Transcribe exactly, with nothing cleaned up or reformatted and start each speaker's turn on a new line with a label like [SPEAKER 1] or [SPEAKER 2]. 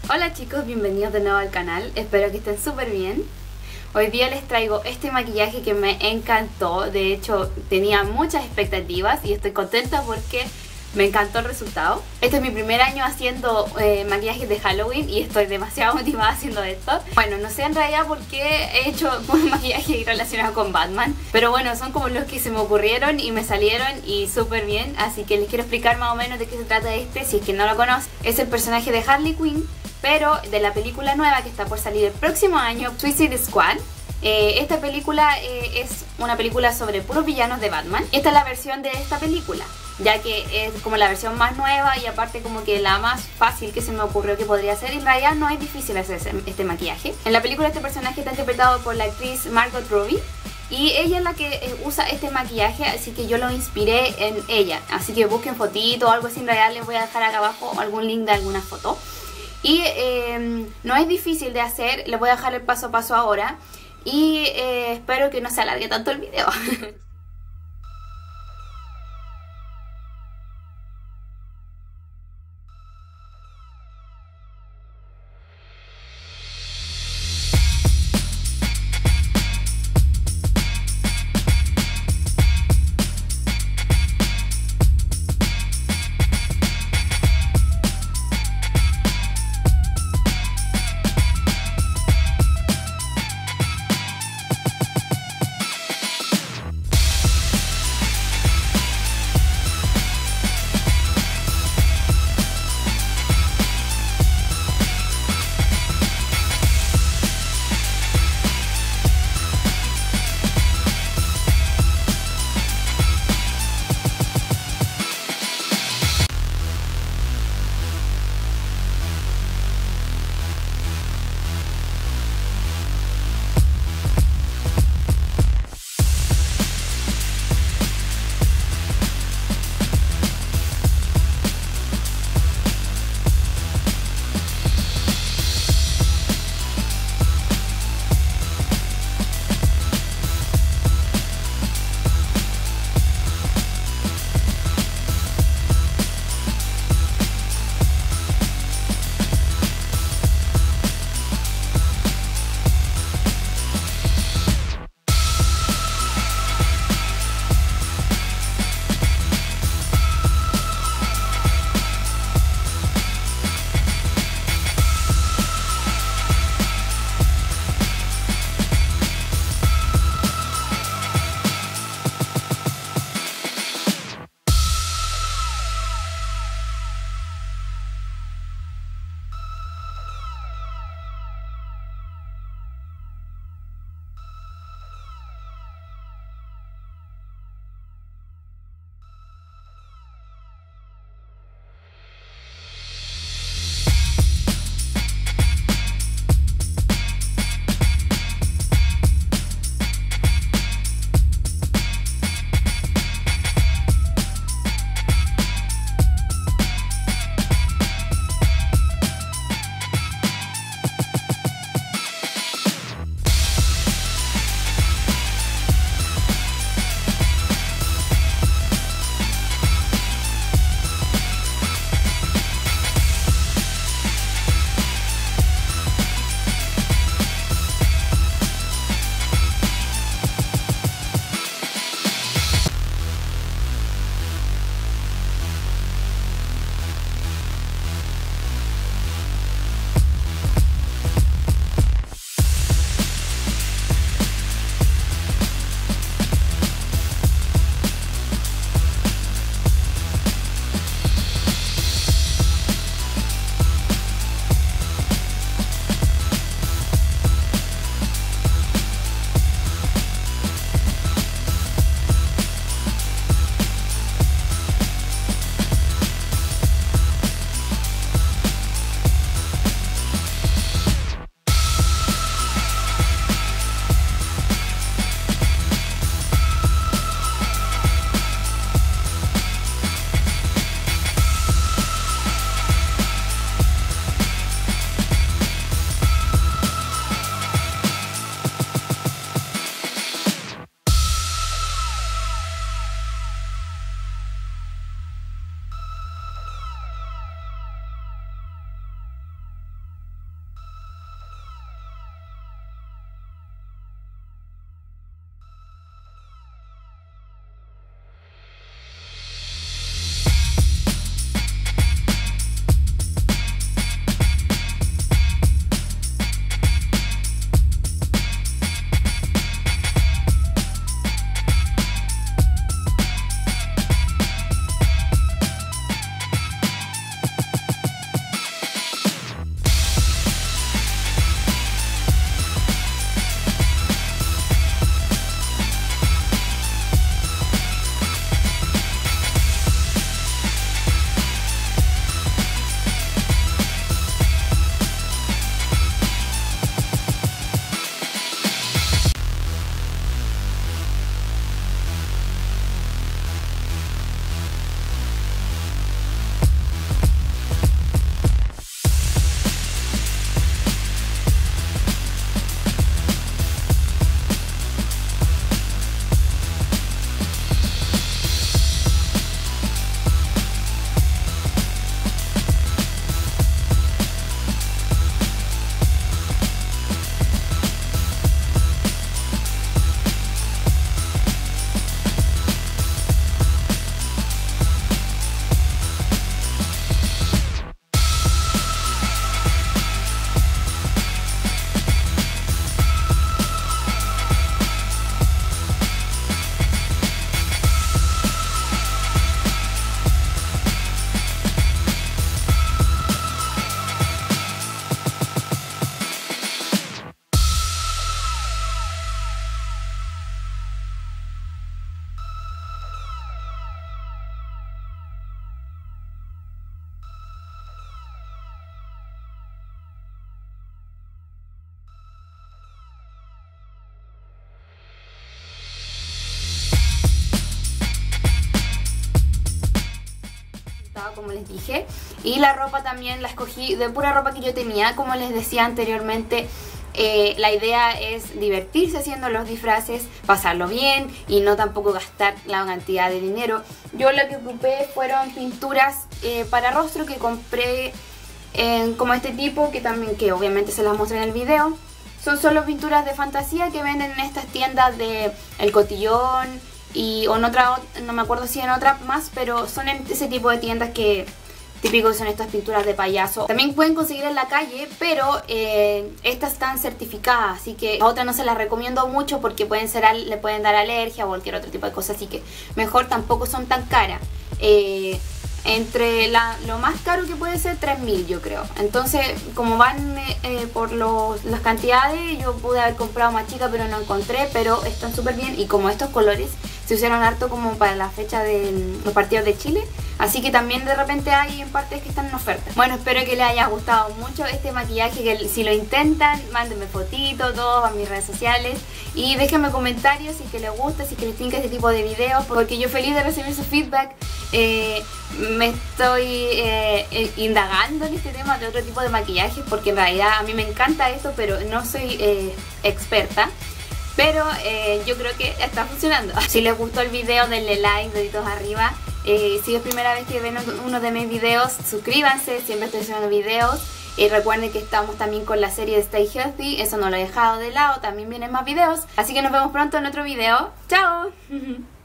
[SPEAKER 1] Hola chicos, bienvenidos de nuevo al canal, espero que estén súper bien. Hoy día les traigo este maquillaje que me encantó, de hecho tenía muchas expectativas y estoy contenta porque me encantó el resultado. Este es mi primer año haciendo eh, maquillajes de Halloween y estoy demasiado motivada haciendo esto. Bueno, no sé en realidad por qué he hecho un maquillaje relacionado con Batman, pero bueno, son como los que se me ocurrieron y me salieron y súper bien, así que les quiero explicar más o menos de qué se trata este, si es que no lo conocen. Es el personaje de Harley Quinn, pero de la película nueva que está por salir el próximo año, Suicide Squad. Eh, esta película eh, es una película sobre puros villanos de Batman. Esta es la versión de esta película, ya que es como la versión más nueva y aparte como que la más fácil que se me ocurrió que podría ser. En realidad no es difícil hacer este maquillaje. En la película este personaje está interpretado por la actriz Margot Robbie y ella es la que eh, usa este maquillaje, así que yo lo inspiré en ella. Así que busquen fotito o algo así, en realidad les voy a dejar acá abajo algún link de alguna foto. Y eh, no es difícil de hacer, les voy a dejar el paso a paso ahora. Y eh, espero que no se alargue tanto el video. les dije. Y la ropa también la escogí de pura ropa que yo tenía. Como les decía anteriormente, eh, la idea es divertirse haciendo los disfraces, pasarlo bien y no tampoco gastar la cantidad de dinero. Yo lo que ocupé fueron pinturas eh, para rostro que compré eh, como este tipo, que también que obviamente se las mostré en el video. Son solo pinturas de fantasía que venden en estas tiendas de El Cotillón y o en otra, no me acuerdo si en otra más, pero son en ese tipo de tiendas que típico son estas pinturas de payaso. También pueden conseguir en la calle, pero eh, estas están certificadas, así que a otras no se las recomiendo mucho porque pueden ser, le pueden dar alergia o cualquier otro tipo de cosas, así que mejor tampoco son tan caras. Eh, entre la, lo más caro que puede ser tres mil, yo creo. Entonces, como van eh, por los, las cantidades, yo pude haber comprado más chica, pero no encontré, pero están súper bien. Y como estos colores se usaron harto como para la fecha de los partidos de Chile, así que también de repente hay en partes que están en oferta. Bueno, espero que les haya gustado mucho este maquillaje, que si lo intentan, mándenme fotitos, todos a mis redes sociales y déjenme comentarios si que les gusta, si que les tinca este tipo de videos, porque yo feliz de recibir su feedback. Eh, me estoy eh, indagando en este tema de otro tipo de maquillaje, porque en realidad a mí me encanta esto, pero no soy eh, experta. Pero eh, yo creo que está funcionando. Si les gustó el video, denle like, deditos arriba. Eh, si es primera vez que ven uno de mis videos, suscríbanse, siempre estoy subiendo videos. Y recuerden que estamos también con la serie de Stay Healthy, eso no lo he dejado de lado, también vienen más videos. Así que nos vemos pronto en otro video. ¡Chao!